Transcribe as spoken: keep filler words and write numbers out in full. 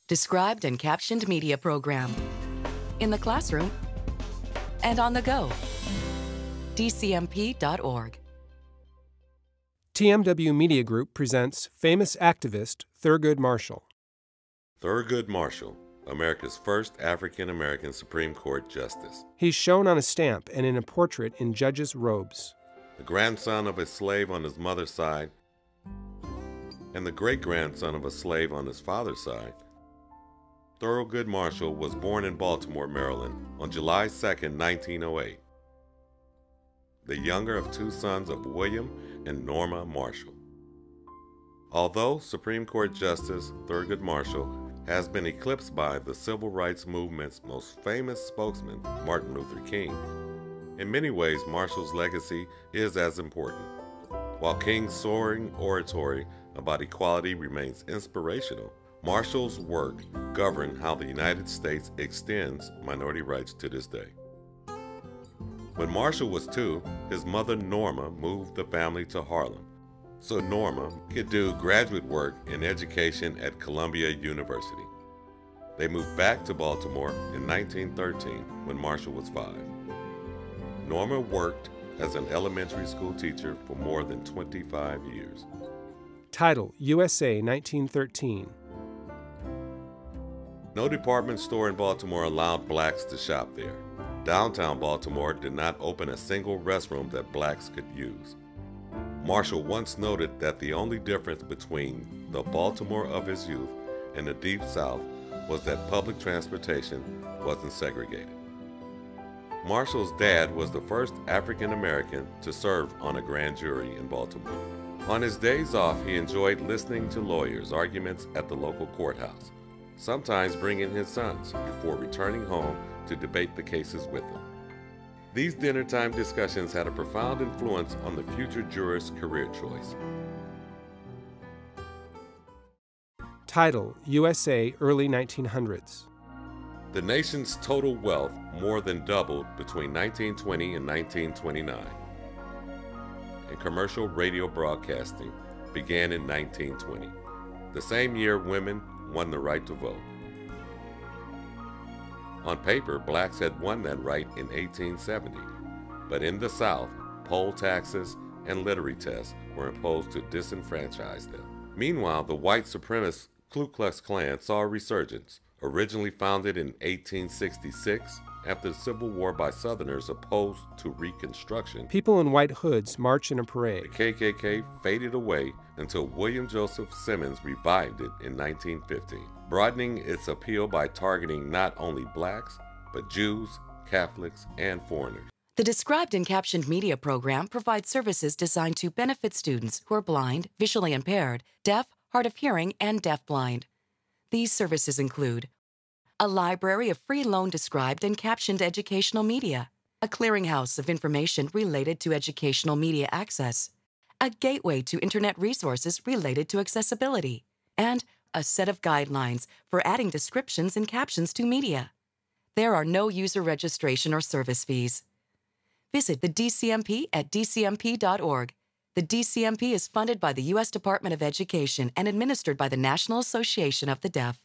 Described and captioned media program. In the classroom and on the go. D C M P dot org. T M W Media Group presents famous activist Thurgood Marshall. Thurgood Marshall, America's first African-American Supreme Court Justice. He's shown on a stamp and in a portrait in judges' robes. The grandson of a slave on his mother's side and the great-grandson of a slave on his father's side, Thurgood Marshall was born in Baltimore, Maryland on July second, nineteen oh eight. The younger of two sons of William and Norma Marshall. Although Supreme Court Justice Thurgood Marshall has been eclipsed by the civil rights movement's most famous spokesman, Martin Luther King, in many ways Marshall's legacy is as important. While King's soaring oratory about equality remains inspirational, Marshall's work governed how the United States extends minority rights to this day. When Marshall was two, his mother Norma moved the family to Harlem, so Norma could do graduate work in education at Columbia University. They moved back to Baltimore in nineteen thirteen when Marshall was five. Norma worked as an elementary school teacher for more than twenty-five years. Title, U S A nineteen thirteen. No department store in Baltimore allowed blacks to shop there. Downtown Baltimore did not open a single restroom that blacks could use. Marshall once noted that the only difference between the Baltimore of his youth and the Deep South was that public transportation wasn't segregated. Marshall's dad was the first African American to serve on a grand jury in Baltimore. On his days off, he enjoyed listening to lawyers' arguments at the local courthouse, sometimes bringing his sons before returning home to debate the cases with them. These dinner-time discussions had a profound influence on the future juror's career choice. Title, U S A early nineteen hundreds. The nation's total wealth more than doubled between nineteen twenty and nineteen twenty-nine. And commercial radio broadcasting began in nineteen twenty, the same year women won the right to vote. On paper, blacks had won that right in eighteen seventy, but in the South, poll taxes and literary tests were imposed to disenfranchise them. Meanwhile, the white supremacist Ku Klux Klan saw a resurgence. Originally founded in eighteen sixty-six, after the Civil War by Southerners opposed to Reconstruction, people in white hoods march in a parade. The K K K faded away until William Joseph Simmons revived it in nineteen fifteen, broadening its appeal by targeting not only blacks, but Jews, Catholics, and foreigners. The Described and Captioned Media program provides services designed to benefit students who are blind, visually impaired, deaf, hard of hearing, and deafblind. These services include a library of free loan described and captioned educational media, a clearinghouse of information related to educational media access, a gateway to Internet resources related to accessibility, and a set of guidelines for adding descriptions and captions to media. There are no user registration or service fees. Visit the D C M P at D C M P dot org. The D C M P is funded by the U S Department of Education and administered by the National Association of the Deaf.